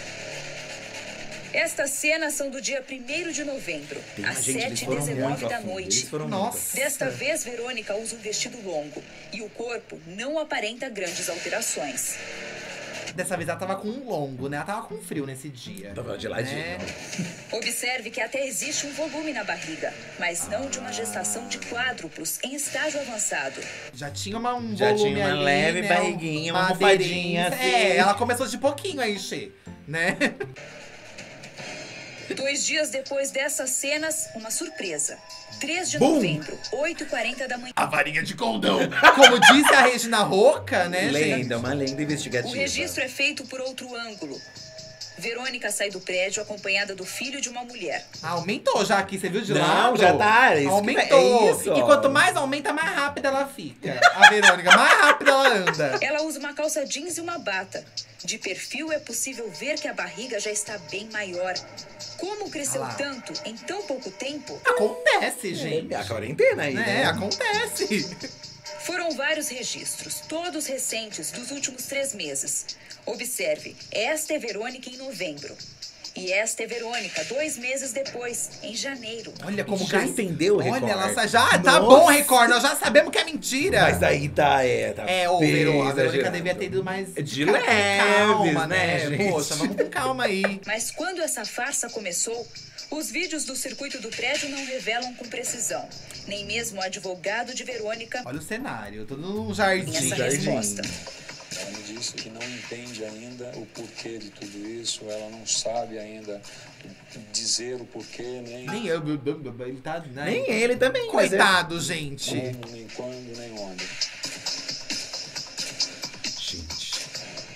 Estas cenas são do dia 1º de novembro, às Gente, eles 7h19 foram muito da a fundo, noite. eles foram Nossa. Desta vez, Verônica usa um vestido longo e o corpo não aparenta grandes alterações. Dessa vez ela tava com um longo, né? Ela tava com frio nesse dia. Tava geladinho. É. Observe que até existe um volume na barriga, mas não de uma gestação de quádruplos em estágio avançado. Já tinha um Já volume tinha uma ali, leve né? barriguinha, uma aderinência. almofadinha, assim. É, ela começou de pouquinho a encher, né? 2 dias depois dessas cenas, uma surpresa. 3 de Bum! novembro, 8h40 da manhã. A varinha de condão. Como disse a Regina Rouca, né, gente? Lenda, uma lenda O investigativa. registro é feito por outro ângulo. Verônica sai do prédio acompanhada do filho de uma mulher. Aumentou já aqui, você viu de Não, lado? já tá, isso que Aumentou. é isso, E ó. quanto mais aumenta, mais rápida ela fica. A Verônica, mais rápida ela anda. Ela usa uma calça jeans e uma bata. De perfil é possível ver que a barriga já está bem maior. Como cresceu Ah lá. tanto em tão pouco tempo? Acontece, gente. É a quarentena aí, né? É, acontece. Foram vários registros, todos recentes, dos últimos 3 meses. Observe, esta é Verônica em novembro. E esta é Verônica 2 meses depois, em janeiro. Olha como Já que- entendeu, Record? Olha, ela já tá Nossa. bom, Record. Nós já sabemos que é mentira. Mas aí tá, tá É, ô, bem Verônica, a Verônica exagerado. devia ter ido mais De com leves, calma, né, gente? Poxa, vamos com calma aí. Mas quando essa farsa começou, os vídeos do circuito do prédio não revelam com precisão. Nem mesmo o advogado de Verônica Olha o cenário, tudo num jardim. tem essa resposta. Ela me disse que não entende ainda o porquê de tudo isso, ela não sabe ainda dizer o porquê, nem Ele tá, né? Nem ele também. mas é- Coitado, gente. como, nem quando, nem onde. No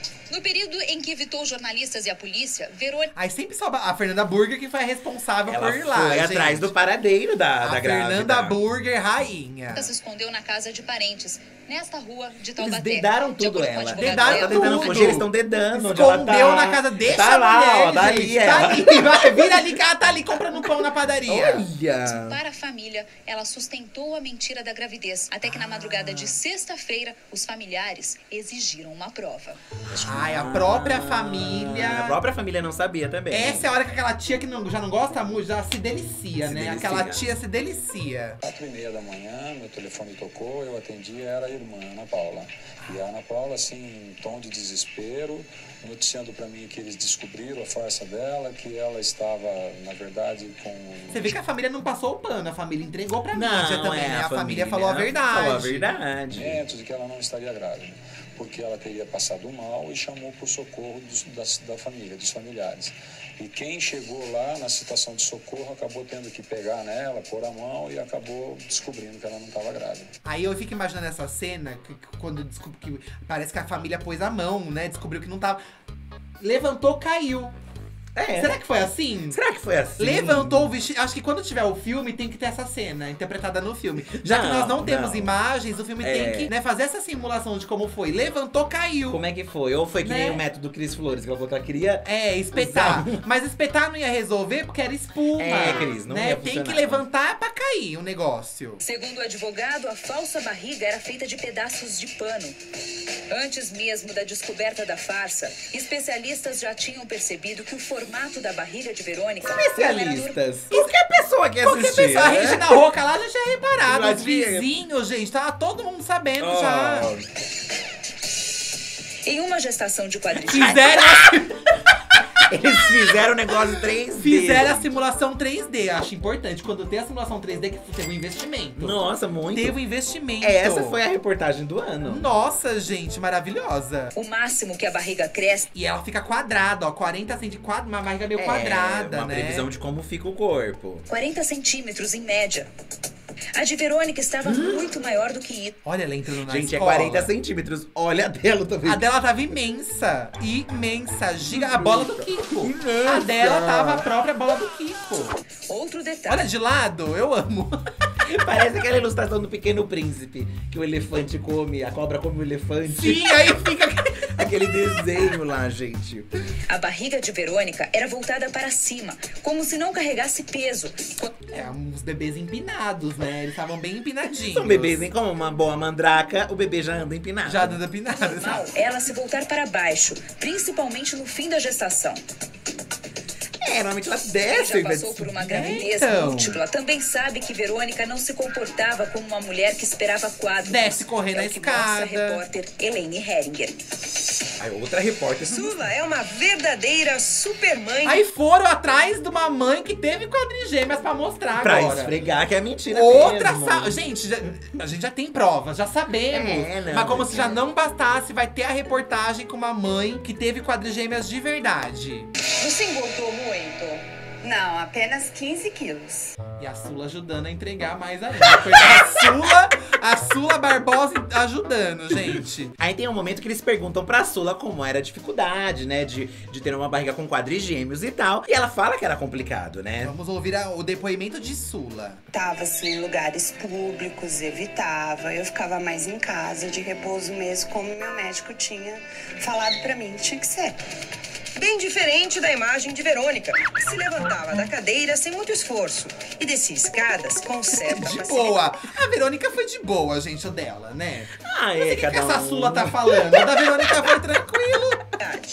período em que evitou jornalistas e a polícia, Verônica... Aí sempre sobra a Fernanda Burger, que foi a responsável Ela por ir lá, foi gente. atrás do paradeiro da grávida. Fernanda Burger, rainha. se escondeu na casa de parentes, nesta rua de Eles Taubaté. dedaram tudo ela. Dedaram Ela tá tentando tudo. fugir, eles estão dedando onde ela Escondeu tá. na casa, deixa tá a lá, mulher, ó, tá ali, gente, ela. tá ali, vai, vira ali, que ela tá ali comprando pão na padaria. Olha. Para a família, ela sustentou a mentira da gravidez, até que na madrugada de sexta-feira, os familiares exigiram uma prova. Ai, a própria família. A própria família não sabia também. Essa é a hora que aquela tia que já não gosta muito, já se delicia, Se né? delicia. Aquela tia se delicia. 4h30 da manhã, meu telefone tocou, eu atendi, era a irmã, Ana Paula. E a Ana Paula, assim, em tom de desespero, noticiando pra mim que eles descobriram a farsa dela, que ela estava, na verdade, com... Você vê que a família não passou o pano, a família entregou pra Não, mídia também, é, né? a A família família falou a verdade. falou a verdade. De que ela não estaria grávida, porque ela teria passado mal e chamou por socorro da família, dos familiares. E quem chegou lá na situação de socorro acabou tendo que pegar nela, pôr a mão e acabou descobrindo que ela não estava grávida. Aí eu fico imaginando essa cena, quando descobriu que parece que a família pôs a mão, né? Descobriu que não tava. Levantou, caiu. É. Será que foi assim? Será que foi assim? Levantou o vestido. Acho que quando tiver o filme, tem que ter essa cena interpretada no filme. Já que nós não temos imagens, o filme tem que, né, fazer essa simulação de como foi. Levantou, caiu. Como é que foi? Ou foi que Né? nem o método Cris Flores, que ela falou que ela queria... espetar. Mas espetar não ia resolver porque era espuma. É, Cris, não né? ia Tem funcionar. que levantar pra cair o negócio. Segundo o advogado, a falsa barriga era feita de pedaços de pano. Antes mesmo da descoberta da farsa, especialistas já tinham percebido que o formato da barriga de Verônica... Especialistas. Qualquer pessoa que Qualquer assistir. pessoa, a né? Regina Roca lá já tinha reparado. Já Os tinha. vizinhos, gente, tava todo mundo sabendo Oh. já. Em uma gestação de quadrigêmeos... Fizeram Eles fizeram o negócio 3D. Fizeram a simulação 3D, acho importante. Quando tem a simulação 3D, que teve um investimento. Nossa, muito. Teve um investimento. Essa foi a reportagem do ano. Nossa, gente, maravilhosa. O máximo que a barriga cresce... E ela fica quadrada, ó, 40 centímetros, uma barriga meio quadrada, uma né? previsão de como fica o corpo. 40 centímetros em média. A de Verônica estava muito maior do que isso. Olha ela entrando na Gente, escola. é 40 centímetros. Olha a dela também. A dela tava imensa. Imensa. Giga. A bola do Kiko. Imensa. A dela tava a própria bola do Kiko. Outro detalhe. Olha de lado, eu amo. Parece aquela ilustração do Pequeno Príncipe, que o elefante come, a cobra come o elefante. Sim, aí fica aquele desenho lá, gente. A barriga de Verônica era voltada para cima, como se não carregasse peso. É, uns bebês empinados, né? Eles estavam bem empinadinhos. São bebês, hein? Como uma boa mandraca, o bebê já anda empinado. Já anda empinado, Normal ela se voltar para baixo, principalmente no fim da gestação. Normalmente ela Quem desce. já passou por uma gravidez Então. múltipla também sabe que Verônica não se comportava como uma mulher que esperava quadros. Desce correndo é a o que mostra a escada. repórter Elaine Heringer. Aí outra repórter. Sula é uma verdadeira supermãe. Aí foram atrás de uma mãe que teve quadrigêmeas pra mostrar Pra agora. esfregar que é mentira Outra mesmo. Gente, a gente já tem provas, já sabemos. Não, mas como se já não bastasse, vai ter a reportagem com uma mãe que teve quadrigêmeas de verdade. Você engordou muito? Não, apenas 15 quilos. E a Sula ajudando a entregar mais ainda. Porque a Sula Barbosa ajudando, gente. Aí tem um momento que eles perguntam pra Sula como era a dificuldade, né? De ter uma barriga com quadrigêmeos e tal. E ela fala que era complicado, né? Vamos ouvir o depoimento de Sula. Tava assim em lugares públicos, evitava. Eu ficava mais em casa, de repouso mesmo, como meu médico tinha falado pra mim. Tinha que ser. Bem diferente da imagem de Verônica, que se levantava da cadeira sem muito esforço e descia escadas com certa De facilidade. boa. A Verônica foi de boa, gente, o dela, né? Ah, Mas é, o que cada essa um. Sula tá falando? A da Verônica foi tranquilo.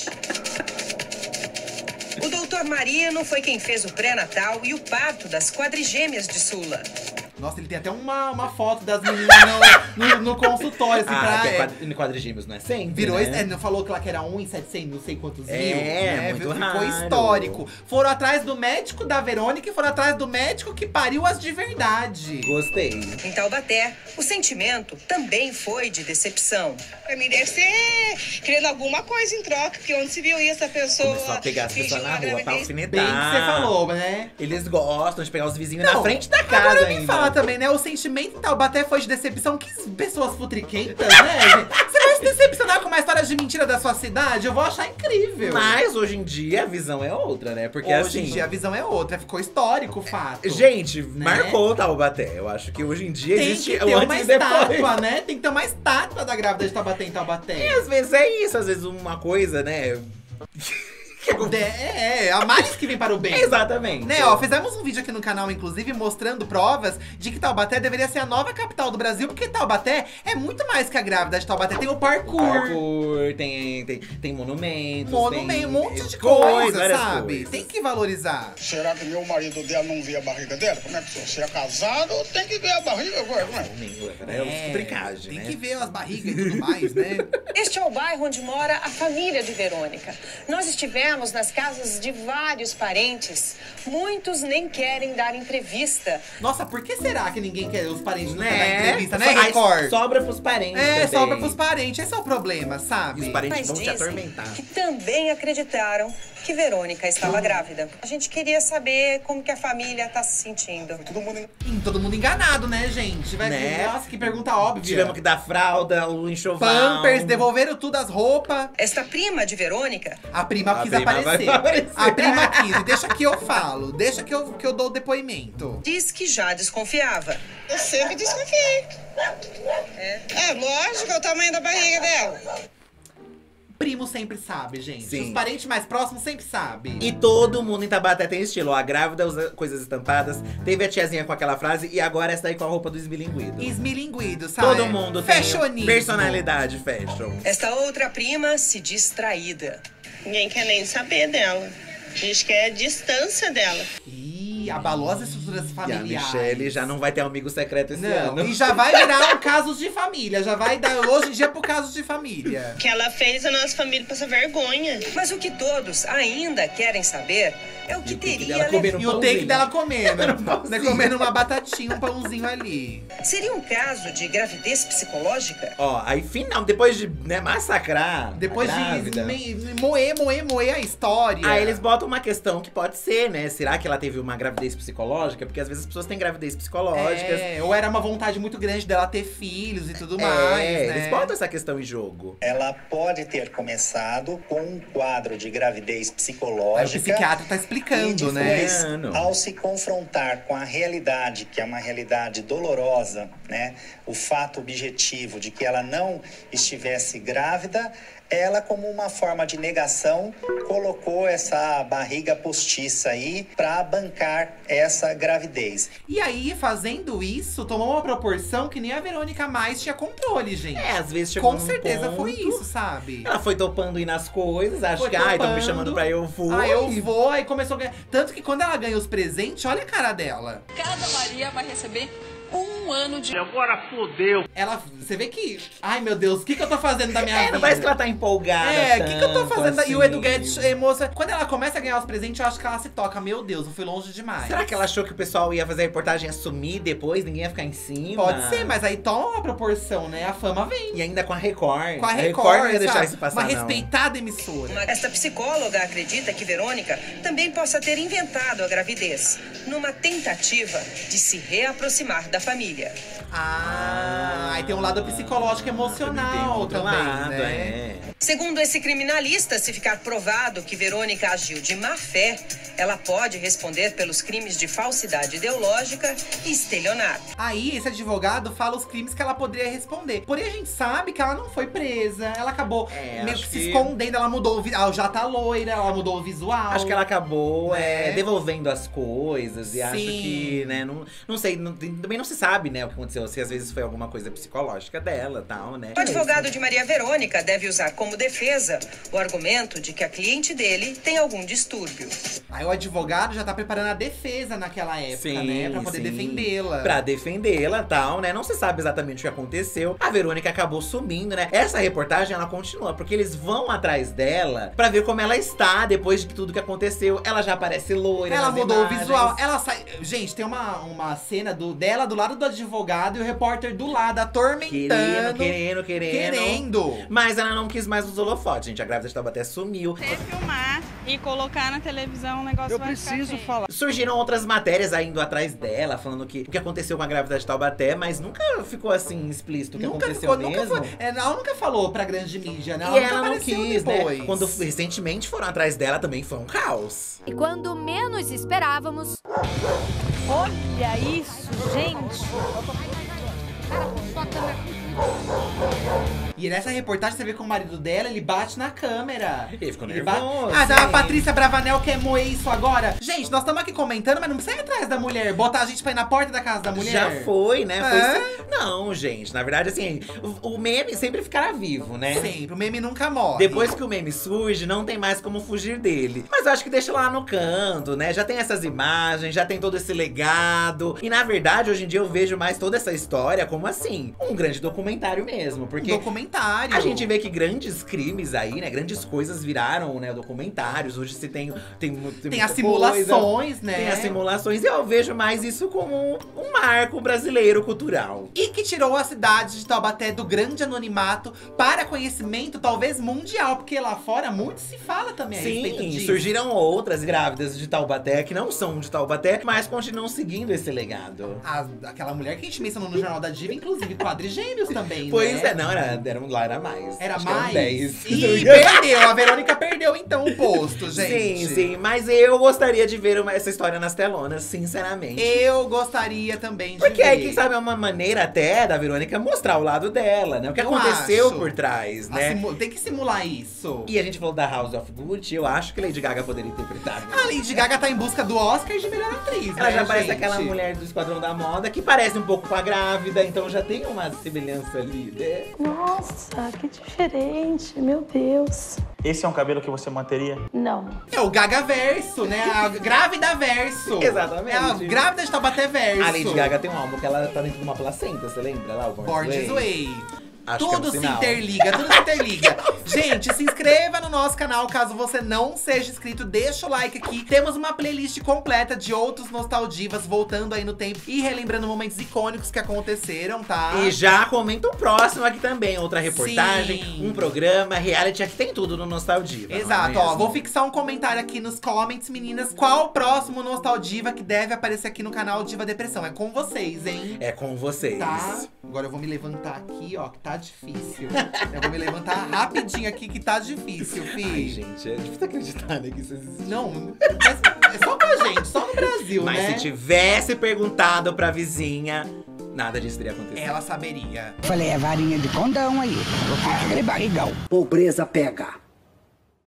O doutor Marino foi quem fez o pré-natal e o parto das quadrigêmeas de Sula. Nossa, ele tem até uma foto das meninas no consultório, assim, pra... que é quadrigêmeos, não é sempre, Virou, né? não falou que lá que era 1 em 700, não sei quantos mil. Muito Ficou raro. histórico. Foram atrás do médico da Verônica e foram atrás do médico que pariu as de verdade. Gostei. Em Taubaté, o sentimento também foi de decepção. Pra mim deve ser querendo alguma coisa em troca, porque onde se viu isso, a pessoa Começou a pegar as pessoas na rua pra alfinetar. Bem que você falou, né? Eles gostam de pegar os vizinhos na Não, frente da agora casa me ainda. fala, também, né? O sentimento em Taubaté foi de decepção. Que pessoas futriquentas, né, gente? Você vai se decepcionar com uma história de mentira da sua cidade? Eu vou achar incrível. Mas hoje em dia a visão é outra, né? Porque Hoje assim, em dia a visão é outra. Ficou histórico o fato. gente, marcou Taubaté. Eu acho que hoje em dia Tem existe que ter o uma antes e depois. estátua, né? Tem que ter uma estátua da grávida de Taubaté em Taubaté. E às vezes é isso, às vezes uma coisa, né? A mais que vem para o bem. Exatamente. Né, ó, fizemos um vídeo aqui no canal, inclusive, mostrando provas de que Taubaté deveria ser a nova capital do Brasil, porque Taubaté é muito mais que a grávida de Taubaté. Tem o parkour. Tem monumentos. Um monte de várias coisa, sabe? coisas. Tem que valorizar. Será que meu marido dela não vê a barriga dela? Como é que você é casado, tem que ver a barriga agora, não é? Tem que ver as barrigas e tudo mais, né? Este é o bairro onde mora a família de Verônica. Nós estivemos nas casas de vários parentes. Muitos nem querem dar entrevista. Nossa, por que será que ninguém quer os parentes não Né? querem dar entrevista, né, Aí Record? sobra pros parentes também. Sobra pros parentes. Esse é o problema, sabe? E os parentes Mas vão te dizem atormentar. que também acreditaram que Verônica estava grávida. A gente queria saber como que a família tá se sentindo. Todo mundo enganado, né, gente? Né? Nossa, que pergunta óbvia. Tivemos que dar fralda, o enxoval. Pampers, devolveram tudo, as roupas. Esta prima de Verônica… A prima quis prima aparecer. vai aparecer. A prima quis. E deixa que eu falo. Deixa que eu dou o depoimento. diz que já desconfiava. Eu sempre desconfiei. É lógico, é o tamanho da barriga dela. Primo sempre sabe, gente. Sim. Os parentes mais próximos sempre sabem. E todo mundo em Taubaté tem estilo. Ó, a grávida usa coisas estampadas. Teve a tiazinha com aquela frase. E agora essa daí com a roupa do esmilinguido. Esmilinguido, sabe? Todo mundo tem Fashionismo. personalidade fashion. Esta outra prima se diz traída. Ninguém quer nem saber dela. A gente quer a distância dela. Ih, abalou as estruturas E a familiares. Michelle já não vai ter amigo secreto esse Não, ano. e já vai virar um caso de família. Já vai dar hoje em dia pro caso de família. Que ela fez a nossa família passar vergonha. Mas o que todos ainda querem saber é o que teria dela comer E o take dela comendo. Né, comendo uma batatinha, um pãozinho ali. Seria um caso de gravidez psicológica? Ó, aí final, depois de massacrar Depois a grávida, de moer a história. aí eles botam uma questão que pode ser, né? Será que ela teve uma gravidez psicológica? Porque às vezes as pessoas têm gravidez psicológicas. Ou era uma vontade muito grande dela ter filhos e tudo mais, né? Eles botam essa questão em jogo. Ela pode ter começado com um quadro de gravidez Aí o psicológica. psiquiatra tá explicando, né? Depois, ao se confrontar com a realidade, que é uma realidade dolorosa, né? O fato objetivo de que ela não estivesse grávida, ela, como uma forma de negação, colocou essa barriga postiça aí para bancar essa gravidez. E aí, fazendo isso, tomou uma proporção que nem a Verônica mais tinha controle, gente. Às vezes chegou Com num certeza ponto, foi isso, sabe? Ela foi topando ir nas coisas, acho Foi que, estão me topando. chamando pra eu vou. Eu vou, aí começou a ganhar. Tanto que quando ela ganha os presentes, olha a cara dela. Cada Maria vai receber 1 ano de… Agora fodeu. Ela, você vê que… Ai, meu Deus, o que eu tô fazendo da minha vida? Não parece que ela tá empolgada. O que eu tô fazendo? assim. E o Edu Guedes, moça, quando ela começa a ganhar os presentes, eu acho que ela se toca. Meu Deus, eu fui longe demais. Será que ela achou que o pessoal ia fazer a reportagem e ia sumir depois? Ninguém ia ficar em cima? Pode ser, mas aí toma uma proporção, né? A fama vem. E ainda com a Record. Com a Record, não ia deixar sabe? isso passar, Uma não. respeitada emissora. Esta psicóloga acredita que Verônica também possa ter inventado a gravidez, numa tentativa de se reaproximar da família. Aí tem um lado psicológico emocional também, né? Segundo esse criminalista, se ficar provado que Verônica agiu de má fé, ela pode responder pelos crimes de falsidade ideológica e estelionato. Aí, esse advogado fala os crimes que ela poderia responder. Porém, a gente sabe que ela não foi presa. Ela acabou meio que se escondendo. Ela mudou o ela já tá loira, ela mudou o visual. Acho que ela acabou né? Devolvendo as coisas. E acho Sim. que, né, não sei, também não se sabe, né, o que aconteceu. Se às vezes foi alguma coisa psicológica dela e tal, né? O advogado de Maria Verônica deve usar como defesa o argumento de que a cliente dele tem algum distúrbio. Aí o advogado já tá preparando a defesa naquela época, né? Pra poder defendê-la. Pra defendê-la e tal, né? Não se sabe exatamente o que aconteceu. A Verônica acabou sumindo, né? Essa reportagem, ela continua, porque eles vão atrás dela pra ver como ela está depois de tudo que aconteceu. Ela já aparece loira. Ela nas mudou imagens. o visual. Ela sai. Gente, tem uma cena dela do lado do advogado e o repórter do lado, atormentando. Querendo. Querendo. Mas ela não quis mais mais nos holofotes, gente. A grávida de Taubaté sumiu. Você filmar e colocar na televisão, o negócio vai ficar feio. Surgiram outras matérias aí indo atrás dela, falando que o que aconteceu com a grávida de Taubaté, mas nunca ficou assim explícito o que aconteceu mesmo. Ela nunca falou pra grande mídia, né? E ela não quis, né? Quando recentemente foram atrás dela também foi um caos. E quando menos esperávamos... Olha isso, gente! E nessa reportagem você vê que o marido dela, ele bate na câmera. Ele ficou nervoso. A Patrícia Bravanel quer moer isso agora. Gente, nós estamos aqui comentando, mas não precisa ir atrás da mulher. Botar a gente pra ir na porta da casa da mulher. Já foi, né? Não, gente, na verdade, assim, o meme sempre ficará vivo, né? Sempre, o meme nunca morre. Depois que o meme surge, não tem mais como fugir dele. Mas eu acho que deixa lá no canto, né? Já tem essas imagens, já tem todo esse legado. E na verdade, hoje em dia eu vejo mais toda essa história como assim, um grande documentário mesmo. Porque a gente vê que grandes crimes aí, né? Grandes coisas viraram, né, documentários. Hoje se tem as simulações, né? Tem as simulações. E eu vejo mais isso como um marco brasileiro cultural. E que tirou a cidade de Taubaté do grande anonimato para conhecimento, talvez mundial. Porque lá fora muito se fala também a respeito disso. Surgiram outras grávidas de Taubaté que não são de Taubaté, mas continuam seguindo esse legado. Aquela mulher que a gente mencionou no Jornal da Diva, inclusive quadrigêmeos também, pois né? não, era mais. Era Acho mais? Que eram 10. Ih, perdeu! A Verônica perdeu então o posto, gente. Sim, mas eu gostaria de ver essa história nas telonas, sinceramente. Eu gostaria também de Porque ver. aí, quem sabe, é uma maneira até da Verônica mostrar o lado dela, né? O que aconteceu por trás, né? Tem que simular isso. E a gente falou da House of Gucci, eu acho que Lady Gaga poderia interpretar. A Lady Gaga tá em busca do Oscar de melhor atriz, Ela né, já parece gente? aquela mulher do Esquadrão da Moda, que parece um pouco com a grávida, então já tem uma semelhança ali, né? Nossa, que diferente, meu Deus. Esse é um cabelo que você manteria? Não. É o Gaga verso, né? A grávida verso. Exatamente. É a grávida de Taubaté verso. A Lady Gaga tem um álbum que ela tá dentro de uma placenta, você lembra lá? O Born This Way. Acho Tudo que é um se sinal. interliga, tudo se interliga. Gente, se inscreva no nosso canal caso você não seja inscrito. Deixa o like aqui. Temos uma playlist completa de outros nostaldivas, voltando aí no tempo e relembrando momentos icônicos que aconteceram, tá? E já comenta o próximo aqui também. Outra reportagem, um programa, reality. Aqui tem tudo no Nostaldiva. Exato, ó. Vou fixar um comentário aqui nos comments, meninas. Qual o próximo Nostaldiva que deve aparecer aqui no canal Diva Depressão? É com vocês, hein? É com vocês. Tá? Agora eu vou me levantar aqui, ó, que tá difícil. Eu vou me levantar rapidinho aqui, que tá difícil, fi. Ai, gente, é difícil acreditar, né, que isso existe. Não, é só pra gente, só no Brasil, mas né? se tivesse perguntado pra vizinha, nada disso teria acontecido. Ela saberia. Falei, é varinha de condão aí. Aquele barrigão. Pobreza pega.